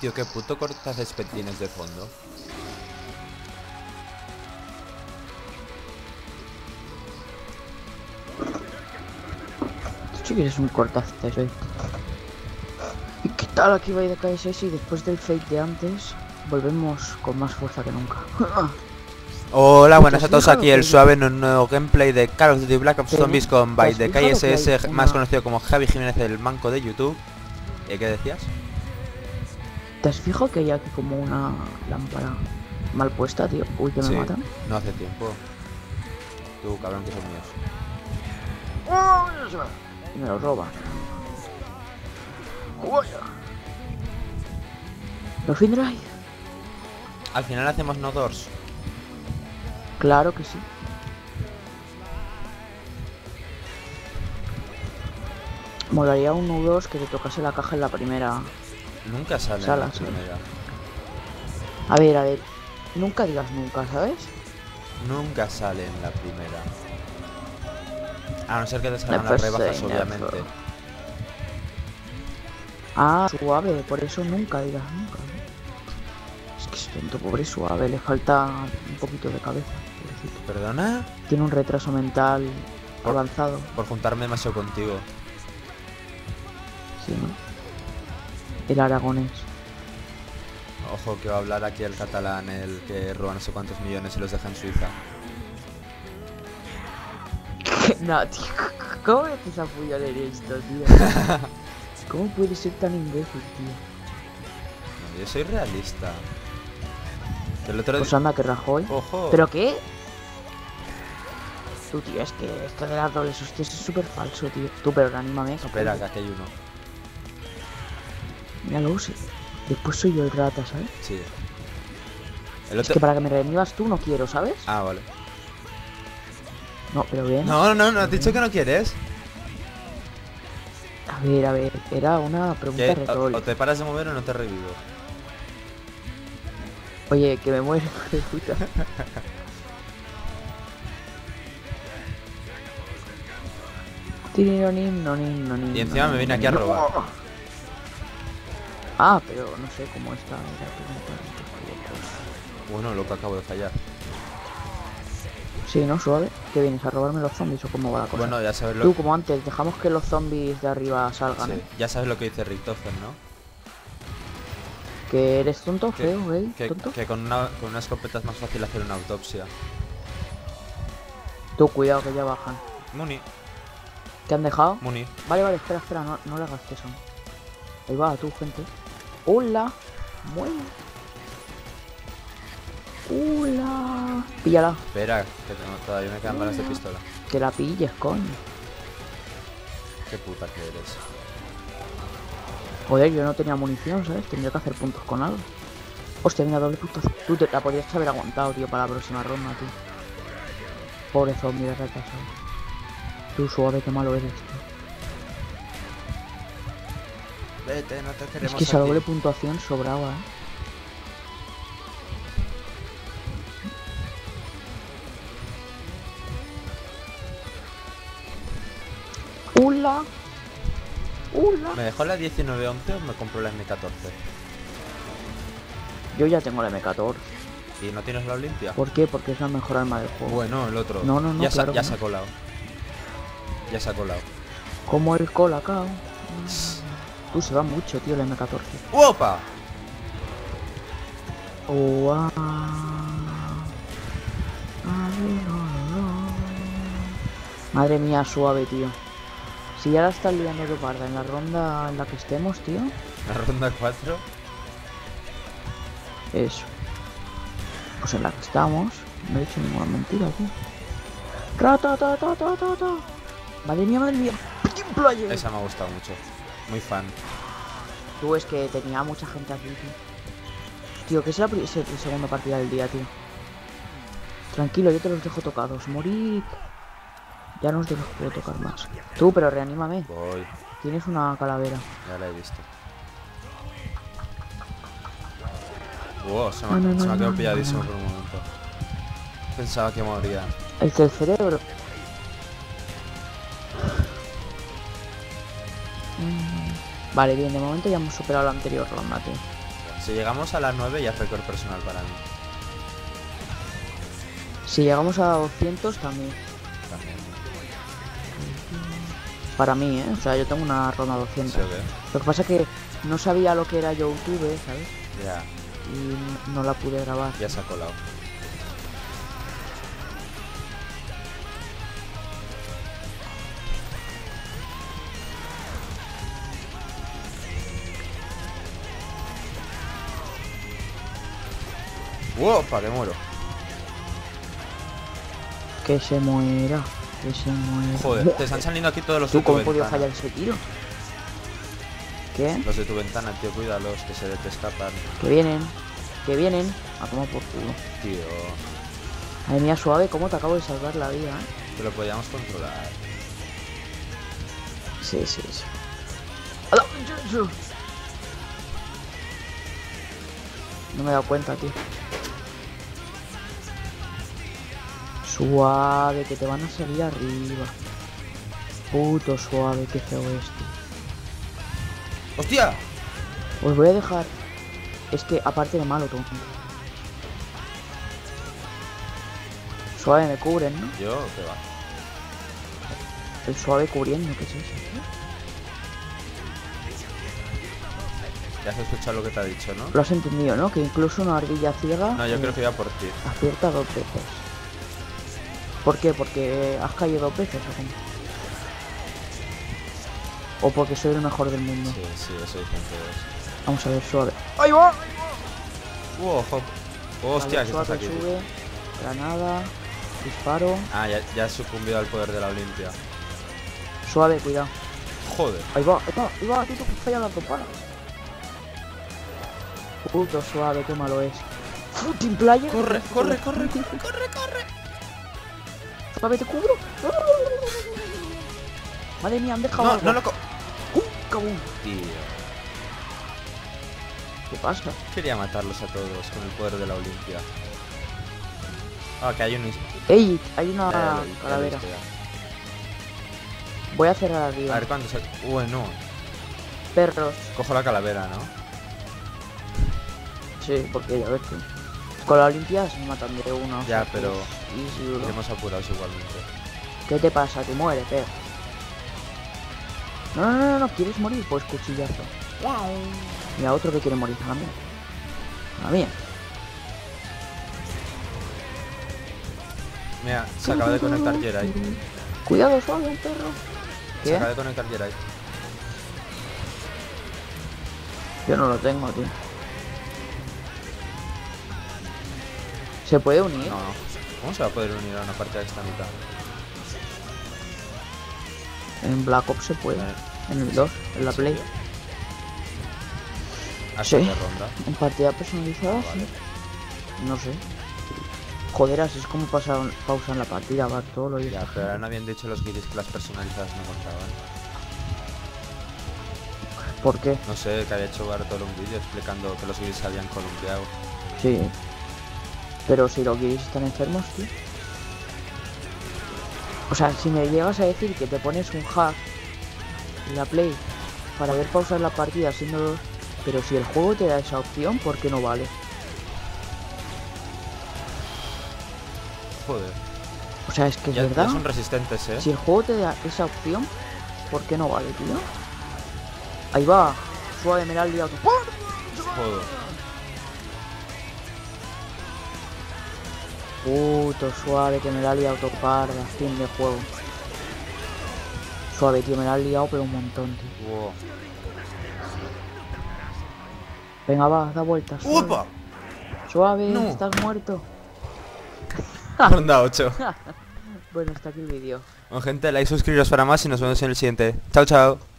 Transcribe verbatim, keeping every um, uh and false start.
Tío, qué puto cortacésped tienes de fondo. Sí que eres un cortacésped. ¿Y qué tal aquí va de K S S? Y después del fake de antes, volvemos con más fuerza que nunca. Hola, buenas a todos, aquí el que... Suave en un nuevo gameplay de Call of Duty Black Ops Zombies con Byte de K S S, una... más conocido como Javi Jiménez, el manco de YouTube. ¿Y qué decías? ¿Te has fijado que hay aquí como una lámpara mal puesta, tío? Uy, que me sí, matan. No hace tiempo. Tú, cabrón, que son míos. Y me lo roban. ¿Lo fin drive? Al final hacemos no doors. Claro que sí. Molaría un U dos que te tocase la caja en la primera. Nunca sale sala, en la primera. A ver, a ver. Nunca digas nunca, ¿sabes? Nunca sale en la primera. A no ser que te salgan las rebajas, obviamente. Ah, suave, por eso nunca digas nunca. Es que es tonto, pobre suave, le falta un poquito de cabeza. Pobrecito. ¿Perdona? Tiene un retraso mental por, avanzado. Por juntarme demasiado contigo. Sí, ¿no? El aragonés. Ojo que va a hablar aquí el catalán, el que roba no sé cuántos millones y los deja en Suiza. No, tío, ¿cómo me haces apoyar en esto, tío? ¿Cómo puedes ser tan imbécil, tío? No, yo soy realista. El otro Pues anda, que Rajoy. ¡Ojo! ¿Pero qué? Tú, tío, es que esto de las dobles hostias es súper falso, tío. Tú, pero reanímame. Espera, que aquí hay uno. Míralo, sí. Después soy yo el rata, ¿sabes? Sí. El otro... Es que para que me reanivas tú no quiero, ¿sabes? Ah, vale. No, pero bien. No, no, no, ¿has dicho que no quieres? A ver, a ver, era una pregunta retórica. O te paras de mover o no te revivo. Oye, que me muero, de puta. Y encima me viene aquí a robar. Ah, pero no sé cómo está. Bueno, lo que acabo de fallar. Sí, ¿no? Suave. ¿Que vienes a robarme los zombies o cómo va la cosa? Bueno, ya sabes lo Tú, como antes, dejamos que los zombies de arriba salgan, sí. ¿eh? Ya sabes lo que dice Richtofen, ¿no? Que eres tonto, que, feo, ¿eh? Que, ¿Tonto? que con, una, con una escopeta es más fácil hacer una autopsia. Tú, cuidado que ya bajan. Muni. ¿Te han dejado? Muni. Vale, vale, espera, espera, no, no le hagas eso. Ahí va, tú, gente. ¡Hola! Bueno. ¡Hola! Píllala. Espera, que tengo, todavía me quedan balas de pistola. Que la pilles, coño. Qué puta que eres. Joder, yo no tenía munición, ¿sabes? Tendría que hacer puntos con algo. Hostia, mira, doble punto. Tú te la podrías haber aguantado, tío, para la próxima ronda, tío. Pobre zombie de retrasado. Tú, suave, qué malo eres, tío. Vete, no te queremos. Es que esa doble puntuación sobraba, ¿eh? ¡Hola! ¡Hola! ¿Me dejó la diecinueve once o me compró la M catorce? Yo ya tengo la M catorce. ¿Y no tienes la Olimpia? ¿Por qué? Porque es la mejor arma del juego. Bueno, el otro. No, no, no, Ya, claro sa ya que se no. ha colado. Ya se ha colado. Como el colacao. Tú, se va mucho, tío, la M catorce. ¡Opa! Wow. Madre mía, suave, tío. Si ya la estás liando de parda en la ronda en la que estemos, tío. La ronda cuatro. Eso. Pues en la que estamos. No he dicho ninguna mentira, tío. Ratatatatata. Madre mía, madre mía. Player. Esa me ha gustado mucho. Muy fan. Tú, es que tenía mucha gente aquí, tío. Tío, que es la, es la segunda partida del día, tío. Tranquilo, yo te los dejo tocados. Morid. Ya no os los puedo tocar más. Tú, pero reanímame. Voy. Tienes una calavera. Ya la he visto. Wow, se me, No, no, se me ha no, quedado no, pilladísimo no. por un momento. Pensaba que moría. El del cerebro. Vale, bien, de momento ya hemos superado la anterior ronda, tío. Si llegamos a las nueve ya es récord personal para mí. Si llegamos a doscientos también. También. Para mí, ¿eh? O sea, yo tengo una ronda doscientos. ¿Sí o qué? Lo que pasa es que no sabía lo que era YouTube, ¿sabes? Ya, Y no la pude grabar. ya se ha colado. ¡Wopa! Que muero. Que se muera. Que se muera. Joder, te están saliendo aquí todos los de ¿Tú tu cómo he podido ventana. fallar ese tiro? ¿Qué? Los de tu ventana, tío, cuídalos, que se te escapan. Que vienen. Que vienen. A tomar por culo. Tío, Madre mía, suave, cómo te acabo de salvar la vida, ¿eh? que lo podíamos controlar. Sí, sí, sí. ¡Hala! No me he dado cuenta, tío. Suave, que te van a salir arriba. Puto suave, qué feo es, tío. ¡Hostia! Os voy a dejar. Es que aparte de malo, tonto. Suave me cubren, ¿no? Yo, que va. El suave cubriendo, ¿qué es eso, tío? Ya has escuchado lo que te ha dicho, ¿no? Lo has entendido, ¿no? Que incluso una ardilla ciega No, yo eh, creo que iba por ti. acierta dos veces. ¿Por qué? ¿Porque has caído dos veces o cómo? ¿O porque soy el mejor del mundo? Sí, sí, eso dicen todos. Vamos a ver, suave. ¡Ahí va! ¡Uh, ojo! ¡Hostia, Vale, que suave, estás aquí! sube. Granada. Disparo. Ah, ya, ya has sucumbido al poder de la Olimpia. Suave, cuidado. Joder. Ahí va, ahí va, ahí va, tío, que falla las dos balas. Puto suave, qué malo es. Footing player. Corre, corre, corre, corre, corre, corre. Suave, te cubro. Madre mía, han dejado No, algo. no lo co... ¡Uh, cabrón! Tío. ¿Qué pasa? Quería matarlos a todos con el poder de la Olimpia. Ah, que hay un... ¡Ey! Hay una Ya, ya lo he- ya lo he calavera. visto ya. Voy a cerrar A arriba. ver cuántos... Bueno, Perros. cojo la calavera, ¿no? Sí, porque ya ves tú. Con la Olimpia se matan de uno. o Ya, sea, pero... pues, easy, bro. Iremos apurados igualmente. ¿Qué te pasa? Te mueres, perro. No, no, no, no, ¿quieres morir? Pues cuchillazo. Mira, otro que quiere morir. A la mía. A la mía. Mira, se acaba de conectar Jerai. Cuidado, suave, un perro. Se ¿Qué? acaba de conectar Jerai. Yo no lo tengo, tío. ¿Se puede unir? No, no. ¿Cómo se va a poder unir a una partida de esta mitad? En Black Ops se puede. Vale. En el dos, en la ¿En Play. serio? ¿Hasta Sí. qué ronda? En partida personalizada, Ah, vale. sí. No sé. Joder, así es como pasan, pausan la partida, Bartolo y Ya, esta pero ahora gente. no habían dicho los guiris que las personalizadas no contaban. ¿Por qué? No sé, que había hecho Bartolo un vídeo explicando que los guiris se habían columpiado. Sí. Pero si los guiris están enfermos, tío. O sea, si me llegas a decir que te pones un hack en la Play para ver pausar la partida siendo dos, pero si el juego te da esa opción, ¿por qué no vale? Joder. O sea, es que es Ya, verdad. ya son resistentes, ¿eh? Si el juego te da esa opción, ¿por qué no vale, tío? Ahí va. Suave, me la has liado. Joder. Puto suave, que me la ha liado toparda. Fin de juego. Suave, tío, me la has liado, pero un montón, tío. Wow. Venga, va, da vueltas. Suave, ¡Upa! suave No. estás muerto. Ronda ocho. Bueno, hasta aquí el vídeo. Bueno, gente, like, suscribiros para más y nos vemos en el siguiente. Chao, chao.